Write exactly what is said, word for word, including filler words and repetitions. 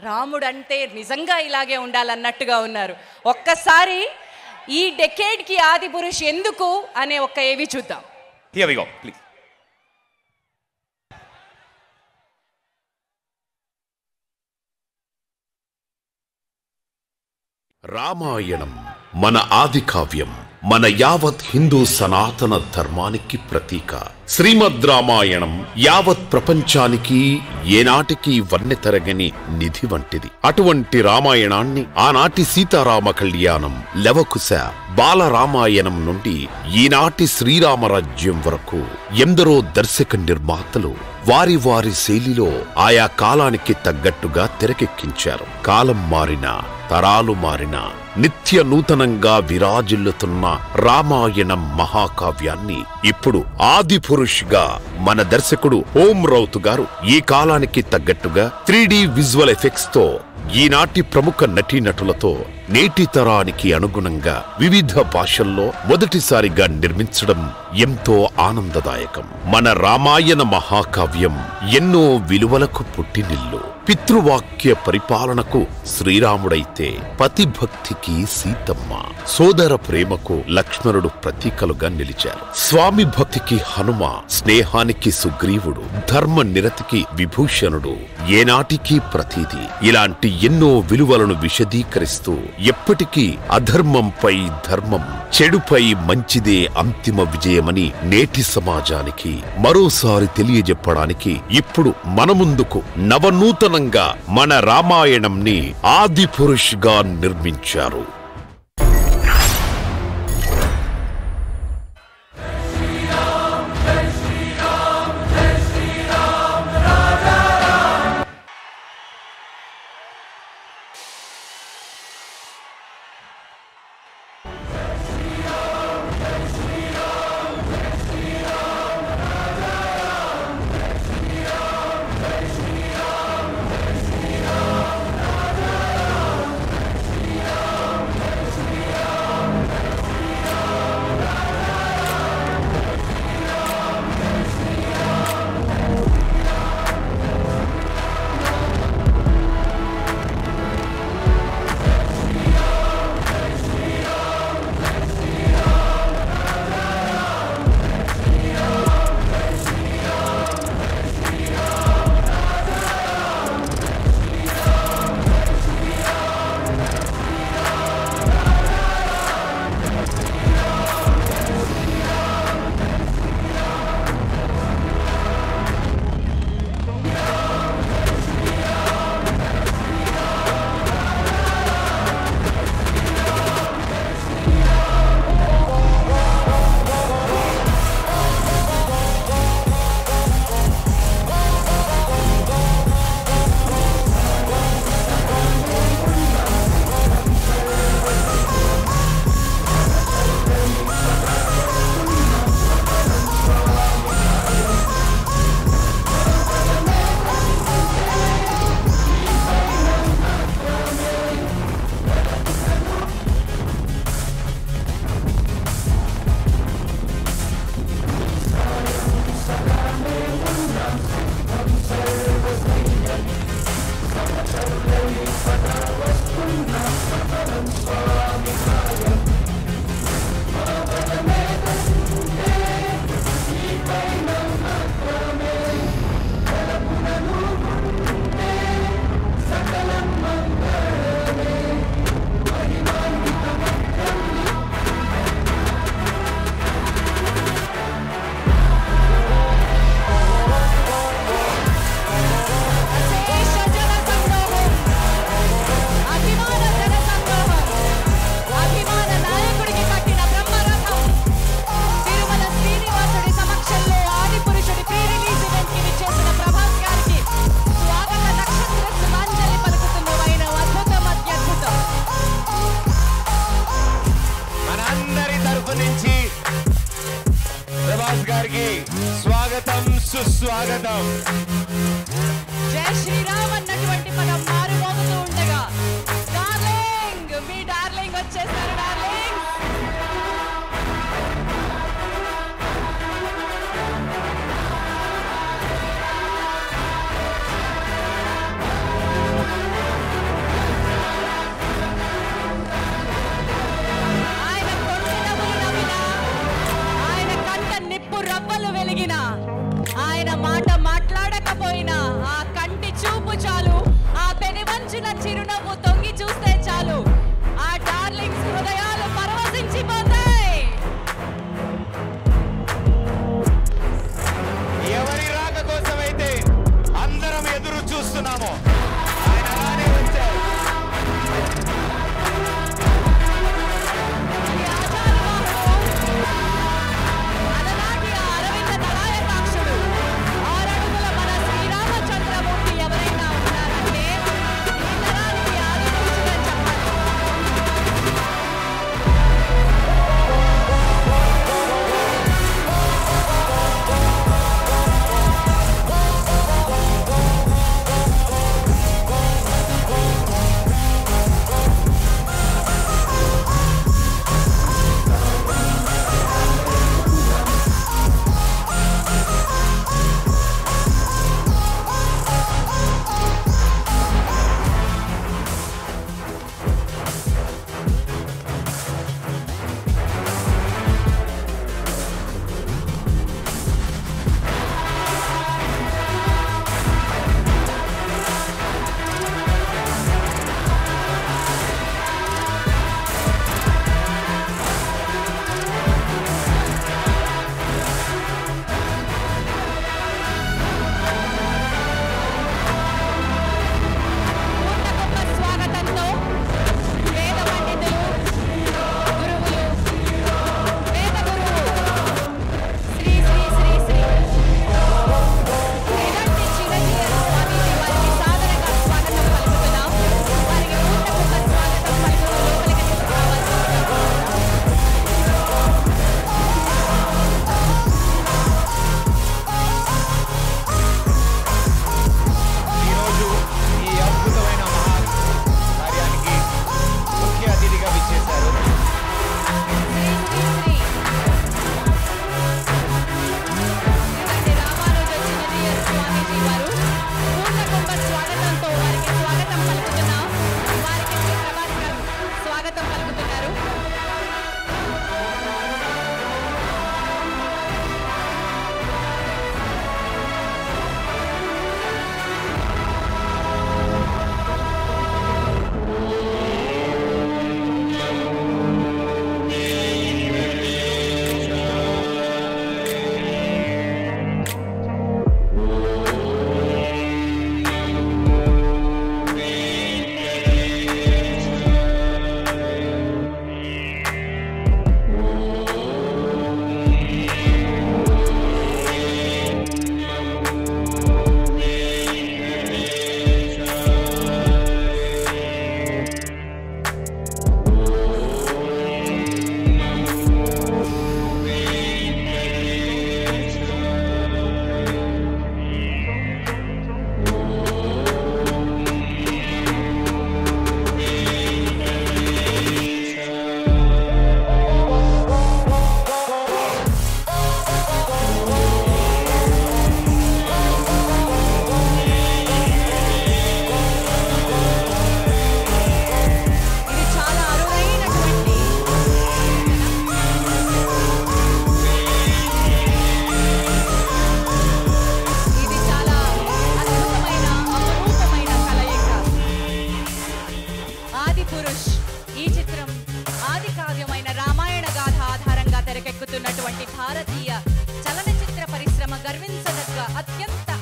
రాముడు అంటే నిజంగా ఇలాగే ఉండాలన్నట్టుగా ఉన్నారు. ఒక్కసారి ఈ డెకేడ్కి ఆది పురుష్ ఎందుకు అనే ఒక్క ఏవి చూద్దాం. Here we go, please. Ramayanam మన ఆది కావ్యం, మన యావత్ హిందూ సనాతన ధర్మానికి ప్రతీక. శ్రీమద్ రామాయణం యావత్ ప్రపంచానికి ఏనాటికి వన్నె తరగని నిధి వంటిది. అటువంటి రామాయణాన్ని ఆనాటి సీతారామ కళ్యాణం, లవకుశ, బాలరామాయణం నుండి ఈనాటి శ్రీరామరాజ్యం వరకు ఎందరో దర్శక నిర్మాతలు వారి వారి శైలిలో ఆయా కాలానికి తగ్గట్టుగా తెరకెక్కించారు. కాలం మారినా, తరాలు మారినా నిత్య నూతనంగా విరాజిల్లుతున్న రామాయణం మహాకావ్యాన్ని ఇప్పుడు ఆది పురుష్గా మన దర్శకుడు ఓం రౌత్ గారు ఈ కాలానికి తగ్గట్టుగా త్రీ డి విజువల్ ఎఫెక్ట్స్ తో ఈనాటి ప్రముఖ నటీనటులతో నేటి తరానికి అనుగుణంగా వివిధ భాషల్లో మొదటిసారిగా నిర్మించడం ఎంతో ఆనందదాయకం. మన రామాయణ మహాకావ్యం ఎన్నో విలువలకు పుట్టినిల్లు. పితృవాక్య పరిపాలనకు శ్రీరాముడైతే పతిభక్తికి సీతమ్మ, సోదర ప్రేమకు లక్ష్మణుడు ప్రతీకలుగా నిలిచారు. స్వామి భక్తికి హనుమ, స్నేహానికి సుగ్రీవుడు, ధర్మ నిరతికి విభూషణుడు ఏనాటికి ప్రతీది. ఇలాంటి ఎన్నో విలువలను విశదీకరిస్తూ ఎప్పటికీ అధర్మంపై ధర్మం, చెడుపై మంచిదే అంతిమ విజయమని నేటి సమాజానికి మరోసారి తెలియజెప్పడానికి ఇప్పుడు మన ముందుకు నవనూతనంగా మన రామాయణంని ఆది పురుష్గా నిర్మించారు. సుస్వాగతం. జై శ్రీరామ్ అన్నటువంటి పదం మారుమోగుతూ ఉండగా డార్లింగ్, మీ డార్లింగ్ వచ్చేసారు. డార్లింగ్ వచ్చిన చిరునవ్వు తొంగి చూస్తే చాలు ఆ డార్లింగ్స్ హృదయాలు పరవశించిపోతాయి. ఎవరి రాక కోసమైతే అందరం ఎదురు చూస్తున్నాము ఆయన రానే వచ్చారు. అలనాటి ఆ అరవింద దళాయతాక్షుడు ఆరడుగుల మన శ్రీరామచంద్రమూర్తి ఎవరైనా ఉన్నారంటే ఈ తరానికి ఆదిపురుషుడని చెప్పాలి. భారతీయ చలనచిత్ర పరిశ్రమ గర్వించదగ్గ అత్యంత